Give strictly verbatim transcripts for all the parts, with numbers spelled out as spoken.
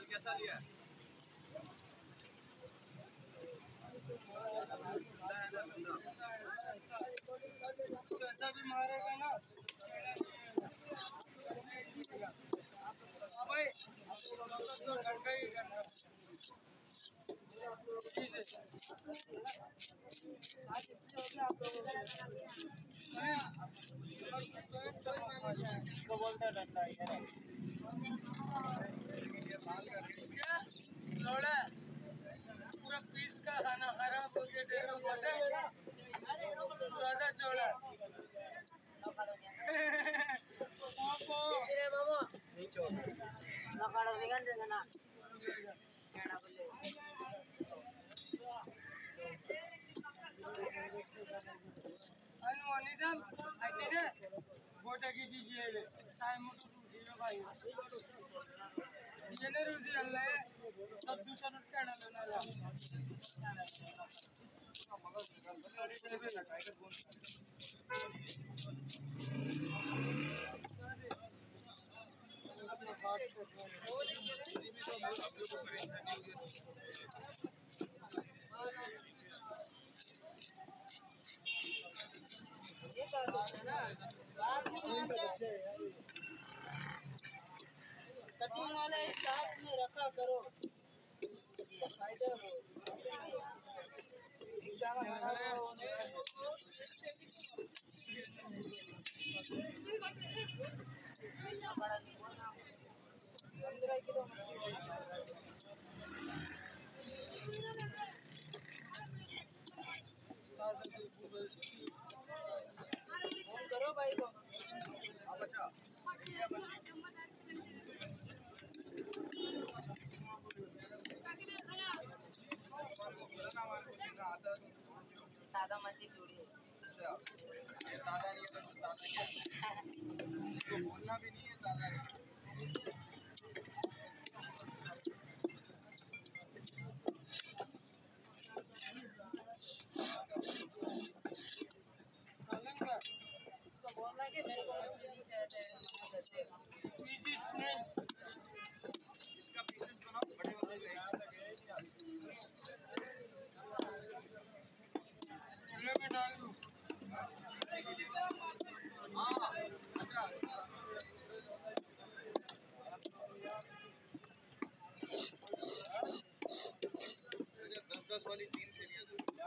कैसा लिया? ऐसा भी मारेगा ना भाई, तो घंटा ही घंटा इसको बोलते हैं डंडा लोड़ा पूरा पीस का खाना खराब हो गया तेरे को पता है? ज्यादा चौड़ा नहीं चौड़ा अनुमानितम आइए बोटा की दीजिए ले साइड मोटो दीजिए भाई ये नहीं रुझी अल्लाह है सब दूसरा नोट काढ़ा लेना ला ये बात है ना बात नहीं मानते कटिंग वाले साथ में रखा करो फायदा हो पंद्रह किलो मछली फोन करो भाई को बच्चा दादा मछली जोड़ी है ये दादा नहीं है तो दादा क्या तो बोलना भी नहीं है दादा नहीं उसको बोलना कि मेरे को मछली नहीं चाहिए पीसेस नहीं इसका पीसेस बनाओ बड़े वाले चूल्हे में डाल दूँ हाँ अच्छा दस दस वाली तीन थैलियाँ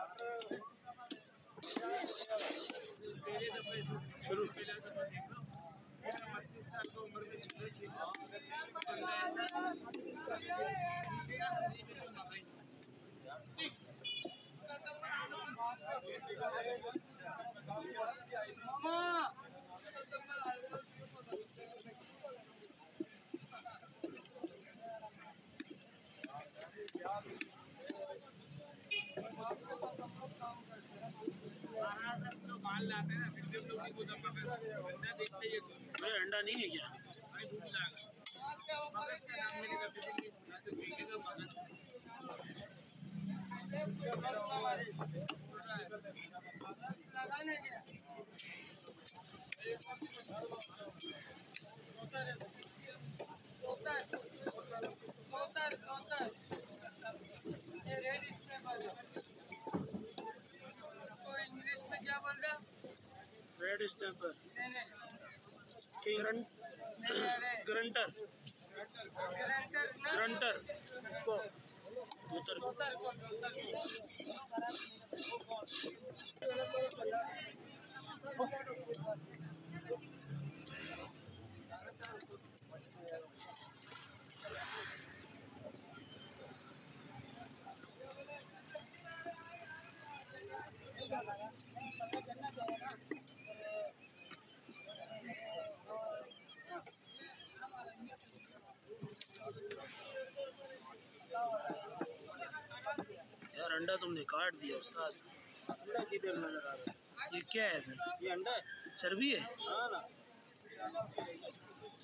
शुरू पहले दफा देख लो पच्चीस साल की उम्र में माल लाते हैं फिर भी हम लोग नहीं बोलते बंदा देखते ही भाई अंडा नहीं है क्या भाई भूख लगा मगज का नाम मिलेगा फिर भी सुना तो देखेगा मगज लगाने क्या उतर उतर उतर ये रेड स्नैपर तो इंग्लिश में क्या बोल रहा रेड स्नैपर नहीं नहीं ग्रंटर ग्रंटर ग्रंटर इसको उतर उतर करना चाहिए ना यार अंडा तुमने काट दिया उस्ताद। अंडा किधर नजर आ रहा है? ये क्या है फिर? ये अंडा है, चर्बी है? हाँ ना।